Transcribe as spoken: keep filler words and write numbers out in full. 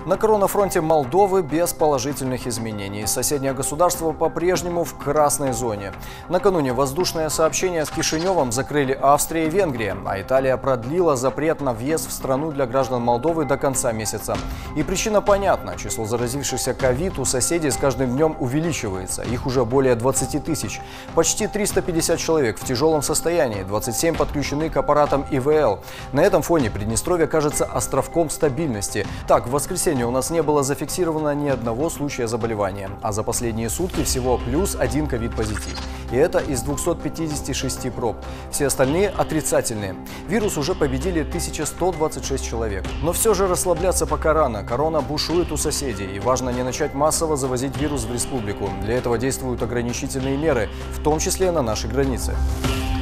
На коронафронте Молдовы без положительных изменений. Соседнее государство по-прежнему в красной зоне. Накануне воздушное сообщение с Кишиневом закрыли Австрия и Венгрия, а Италия продлила запрет на въезд в страну для граждан Молдовы до конца месяца. И причина понятна. Число заразившихся ковид у соседей с каждым днем увеличивается. Их уже более двадцати тысяч. Почти триста пятьдесят человек в тяжелом состоянии, двадцать семь подключены к аппаратам И В Л. На этом фоне Приднестровье кажется островком стабильности. Так, в воскресенье у нас не было зафиксировано ни одного случая заболевания, а за последние сутки всего плюс один ковид-позитив. И это из двухсот пятидесяти шести проб. Все остальные отрицательные. Вирус уже победили тысяча сто двадцать шесть человек. Но все же расслабляться пока рано. Корона бушует у соседей. И важно не начать массово завозить вирус в республику. Для этого действуют ограничительные меры, в том числе на нашей границе.